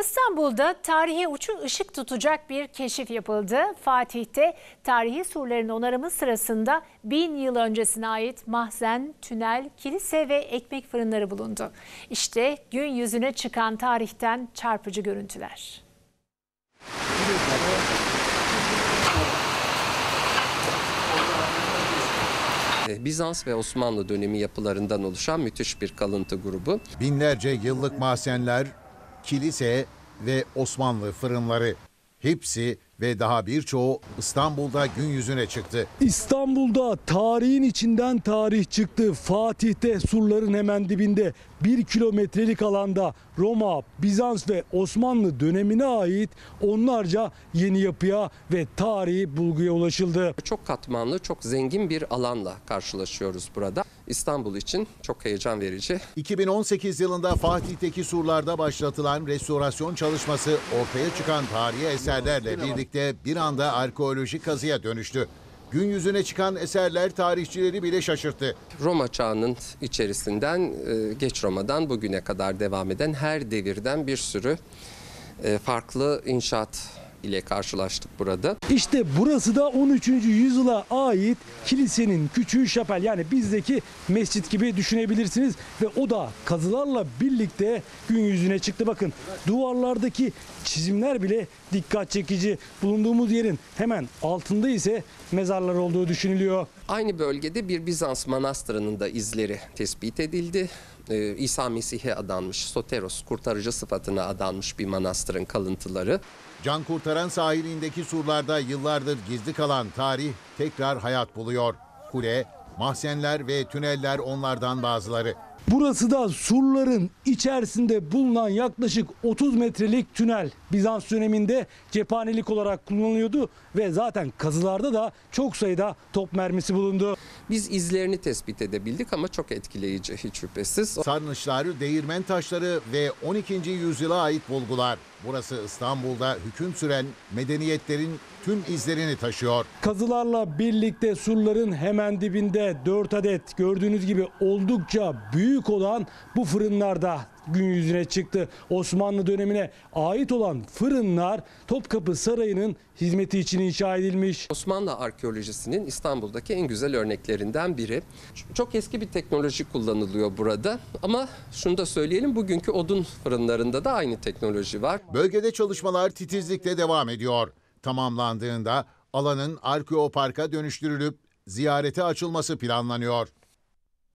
İstanbul'da tarihi uçu ışık tutacak bir keşif yapıldı. Fatih'te tarihi surların onarımı sırasında 1000 yıl öncesine ait mahzen, tünel, kilise ve ekmek fırınları bulundu. İşte gün yüzüne çıkan tarihten çarpıcı görüntüler. Bizans ve Osmanlı dönemi yapılarından oluşan müthiş bir kalıntı grubu. Binlerce yıllık mahzenler, kilise ve Osmanlı fırınları, hepsi ve daha birçoğu İstanbul'da gün yüzüne çıktı. İstanbul'da tarihin içinden tarih çıktı. Fatih'te surların hemen dibinde 1 kilometrelik alanda Roma, Bizans ve Osmanlı dönemine ait onlarca yeni yapıya ve tarihi bulguya ulaşıldı. Çok katmanlı, çok zengin bir alanla karşılaşıyoruz burada. İstanbul için çok heyecan verici. 2018 yılında Fatih'teki surlarda başlatılan restorasyon çalışması ortaya çıkan tarihi eserlerle birlikte bir anda arkeolojik kazıya dönüştü. Gün yüzüne çıkan eserler tarihçileri bile şaşırttı. Roma çağının içerisinden, geç Roma'dan bugüne kadar devam eden her devirden bir sürü farklı inşaat ile karşılaştık burada. İşte burası da 13. yüzyıla ait kilisenin küçüğü şapel, yani bizdeki mescit gibi düşünebilirsiniz ve o da kazılarla birlikte gün yüzüne çıktı. Bakın, duvarlardaki çizimler bile dikkat çekici. Bulunduğumuz yerin hemen altında ise mezarlar olduğu düşünülüyor. Aynı bölgede bir Bizans manastırının da izleri tespit edildi. İsa Mesih'e adanmış, Soteros, kurtarıcı sıfatına adanmış bir manastırın kalıntıları. Can kurtaran sahilindeki surlarda yıllardır gizli kalan tarih tekrar hayat buluyor. Kule, mahzenler ve tüneller onlardan bazıları. Burası da surların içerisinde bulunan yaklaşık 30 metrelik tünel. Bizans döneminde cephanelik olarak kullanılıyordu ve zaten kazılarda da çok sayıda top mermisi bulundu. Biz izlerini tespit edebildik ama çok etkileyici, hiç şüphesiz. Sarnıçlar, değirmen taşları ve 12. yüzyıla ait bulgular. Burası İstanbul'da hüküm süren medeniyetlerin tüm izlerini taşıyor. Kazılarla birlikte surların hemen dibinde 4 adet gördüğünüz gibi oldukça büyük olan bu fırınlarda gün yüzüne çıktı. Osmanlı dönemine ait olan fırınlar Topkapı Sarayı'nın hizmeti için inşa edilmiş. Osmanlı arkeolojisinin İstanbul'daki en güzel örneklerinden biri. Çok eski bir teknoloji kullanılıyor burada ama şunu da söyleyelim, bugünkü odun fırınlarında da aynı teknoloji var. Bölgede çalışmalar titizlikle devam ediyor. Tamamlandığında alanın arkeoparka dönüştürülüp ziyarete açılması planlanıyor.